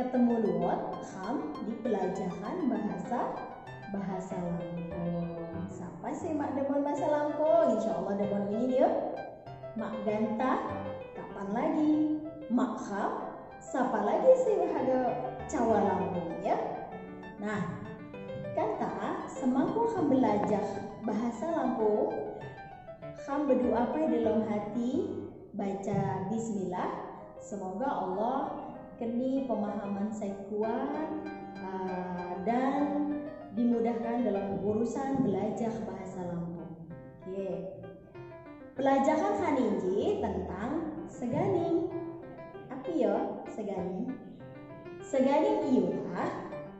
ketemu luot ham di pelajaran bahasa Lampung. Siapa sih mak demon bahasa Lampung? Insya Allah demon ini dia. Mak Ganta, kapan lagi? Mak ham, siapa lagi sih harga Jawa Lampung ya? Nah, kata semangku ham belajar bahasa Lampung, ham berdoa dalam hati, baca Bismillah. Semoga Allah keni pemahaman saya kuat dan dimudahkan dalam urusan belajar bahasa Lampung. Oke. Pelajaran hari ini tentang seganing. Apa ya seganing? Seganing ialah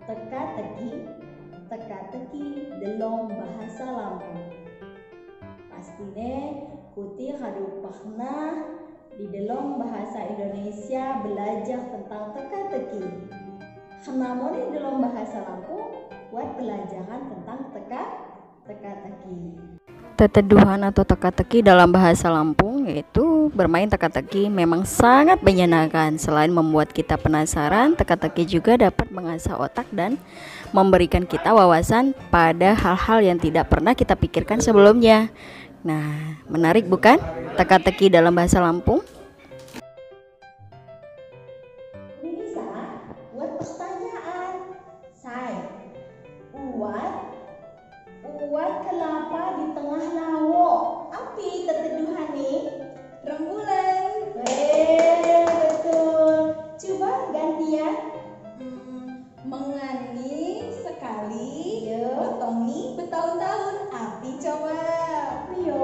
teka-teki dalam bahasa Lampung. Pastinya kuti kadu pernah di dalam bahasa Indonesia belajar tentang teka-teki. Kenapa nih dalam bahasa Lampung buat pelajaran tentang teka-teki. Teteduhan atau teka-teki dalam bahasa Lampung yaitu bermain teka-teki memang sangat menyenangkan. Selain membuat kita penasaran, teka-teki juga dapat mengasah otak dan memberikan kita wawasan pada hal-hal yang tidak pernah kita pikirkan sebelumnya. Nah, menarik bukan teka-teki dalam bahasa Lampung? Ini bisa buat pertanyaan. Saya uat kelapa di tengah laut. Api teteduhan nih? Rembulan. Betul. Coba gantian. Mengani sekali, Ya. Betongi bertahun-tahun. Api coba. Rio.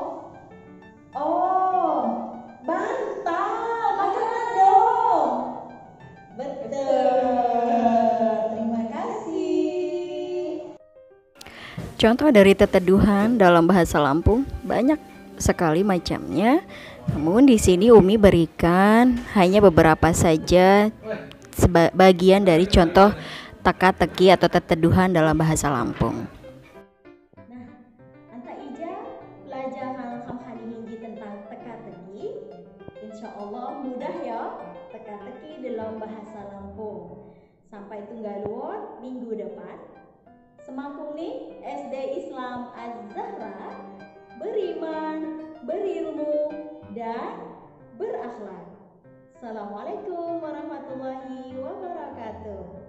Oh, bantal. Makanan dong. Betul. Terima kasih. Contoh dari teteduhan dalam bahasa Lampung banyak sekali macamnya. Namun di sini Umi berikan hanya beberapa saja bagian dari contoh teka-teki atau teteduhan dalam bahasa Lampung. Nah, anta ija pelajaran hari ini tentang teka-teki. Insya Allah mudah ya teka-teki dalam bahasa Lampung. Sampai tunggal luar minggu depan. Semangkung nih SD Islam Az-Zahra beriman, berilmu, dan berakhlak. Assalamualaikum warahmatullahi wabarakatuh.